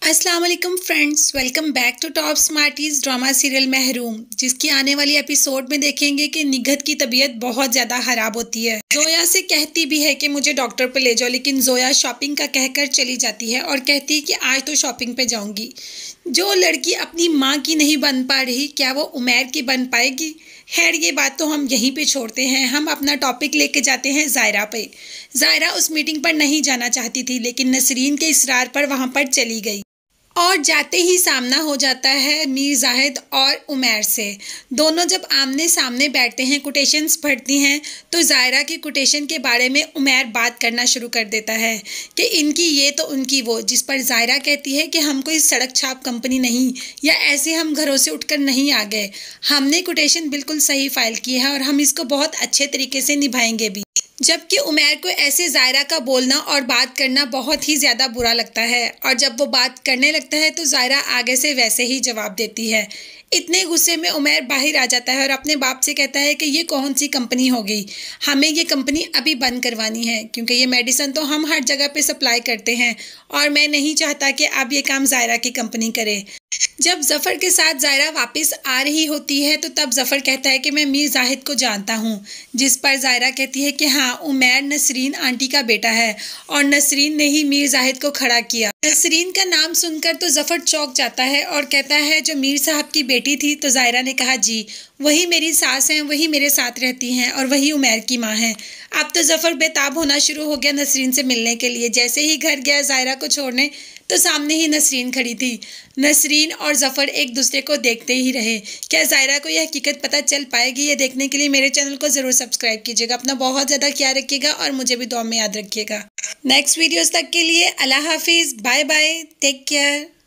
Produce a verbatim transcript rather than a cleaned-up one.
अस्सलाम वालेकुम friends, welcome back to Top Smarties drama serial Mehroom, जिसकी आने वाली एपिसोड में देखेंगे कि निगहत की तबीयत बहुत ज़्यादा ख़राब होती है। जोया से कहती भी है कि मुझे डॉक्टर पे ले जाओ, लेकिन जोया शॉपिंग का कहकर चली जाती है और कहती है कि आज तो शॉपिंग पे जाऊंगी। जो लड़की अपनी माँ की नहीं बन पा रही, क्या वो उमैर की बन पाएगी? खैर, ये बात तो हम यहीं पे छोड़ते हैं। हम अपना टॉपिक लेके जाते हैं ज़ायरा पे। ज़ायरा उस मीटिंग पर नहीं जाना चाहती थी, लेकिन नसरीन के इसरार पर वहाँ पर चली गई और जाते ही सामना हो जाता है मीर जाहिद और उमैर से। दोनों जब आमने सामने बैठते हैं, कोटेशंस पढ़ती हैं, तो ज़ायरा की कोटेशन के बारे में उमैर बात करना शुरू कर देता है कि इनकी ये तो उनकी वो, जिस पर ज़ायरा कहती है कि हम कोई सड़क छाप कंपनी नहीं, या ऐसे हम घरों से उठकर नहीं आ गए। हमने कोटेशन बिल्कुल सही फाइल की है और हम इसको बहुत अच्छे तरीके से निभाएंगे भी। जबकि उमैर को ऐसे ज़ायरा का बोलना और बात करना बहुत ही ज़्यादा बुरा लगता है, और जब वो बात करने लगता है तो ज़ायरा आगे से वैसे ही जवाब देती है। इतने गुस्से में उमैर बाहर आ जाता है और अपने बाप से कहता है कि ये कौन सी कंपनी हो गई, हमें ये कंपनी अभी बंद करवानी है, क्योंकि ये मेडिसिन तो हम हर जगह पे सप्लाई करते हैं और मैं नहीं चाहता कि अब ये काम ज़ायरा की कंपनी करे। जब जफ़र के साथ ज़ायरा वापस आ रही होती है तो तब जफ़र कहता है कि मैं मीर जाहिद को जानता हूँ, जिस पर ज़ायरा कहती है कि हाँ, उमैर नसरीन आंटी का बेटा है और नसरीन ने ही मीर जाहिद को खड़ा किया। नसरीन का नाम सुनकर तो जफ़र चौंक जाता है और कहता है जो मीर साहब की बेटी थी। तो ज़ायरा ने कहा जी, वही मेरी सास हैं, वही मेरे साथ रहती हैं और वही उमैर की माँ हैं। अब तो जफ़र बेताब होना शुरू हो गया नसरीन से मिलने के लिए। जैसे ही घर गया ज़ायरा को छोड़ने, तो सामने ही नसरीन खड़ी थी। नसरीन और जफ़र एक दूसरे को देखते ही रहे। क्या ज़ायरा को यह हकीकत पता चल पाएगी? ये देखने के लिए मेरे चैनल को ज़रूर सब्सक्राइब कीजिएगा। अपना बहुत ज़्यादा ख्याल रखिएगा और मुझे भी दुआ में याद रखिएगा। नेक्स्ट वीडियोस तक के लिए अल्लाह हाफिज़, बाय बाय, टेक केयर।